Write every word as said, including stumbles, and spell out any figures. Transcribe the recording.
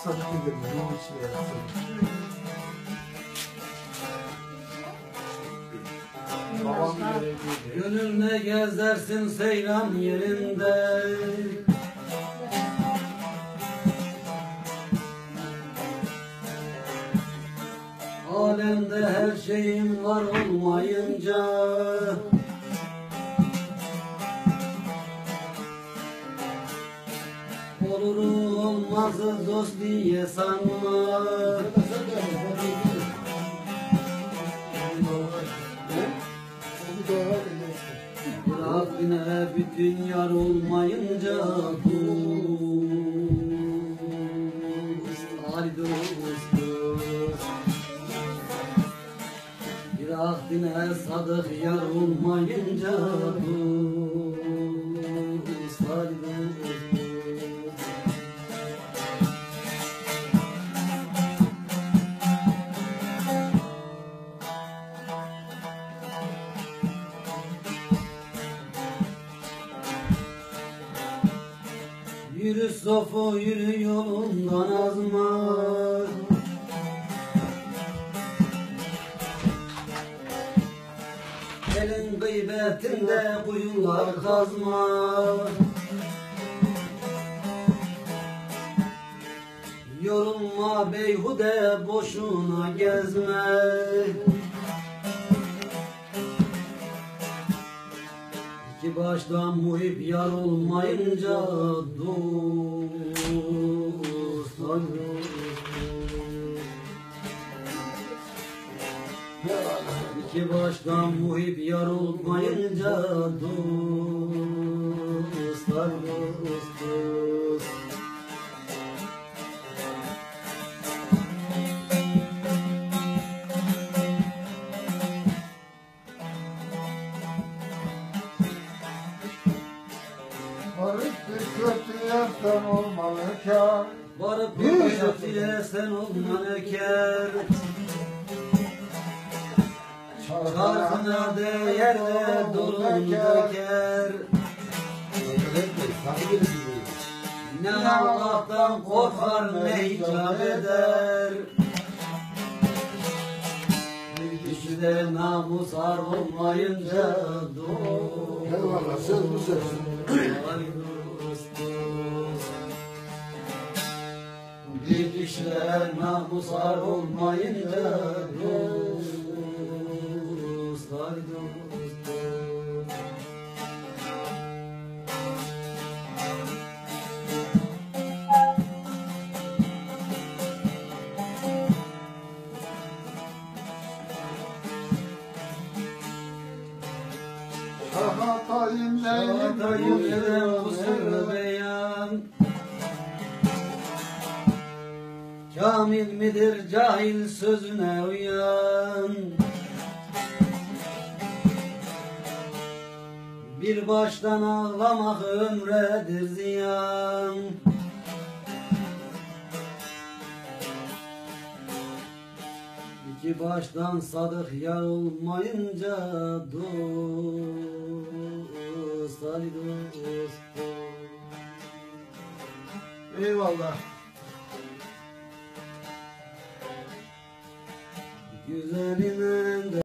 sadık gidelim. Yol içine yatsın. Babam gereğiydi. Gönül ne gezersin seyran yerinde. Alemde her şeyin var olmayınca olur olmazı dost diye sanma. Bırak yine bütün yar olmayınca dost, ay dost, dost. Bırak yine sadık yar olmayınca dost, ay dost, dost. Yürü sofu yürü yolundan azma. Elin gıybetinde kuyular kazma. Yorulma beyhude boşuna gezme. İki baştan muhip yar olmayınca dost, ay dost. İki baştan muhip yar olmayınca dost, ay dost, dost. Varıp bir kötüye sen olmalı kâr. Varıp bir kötüye sen olman eker. Çarkına değer de dolun döker. Ne Allah'tan korkar ne icap eder. İşte namus ar olmayınca dost. Eyvallah söz bu söz. Ay dost, dost. Bir işler namus ar olmayınca dost, ay dost, dost. Şahatayım neyim Şahatayım neyim kusur beyan. Kamil midir cahil sözüne uyan. Bir baştan ağlamak ömredir ziyan. İki baştan sadık yar olmayınca dost, ay dost. Eyvallah. Güzelinin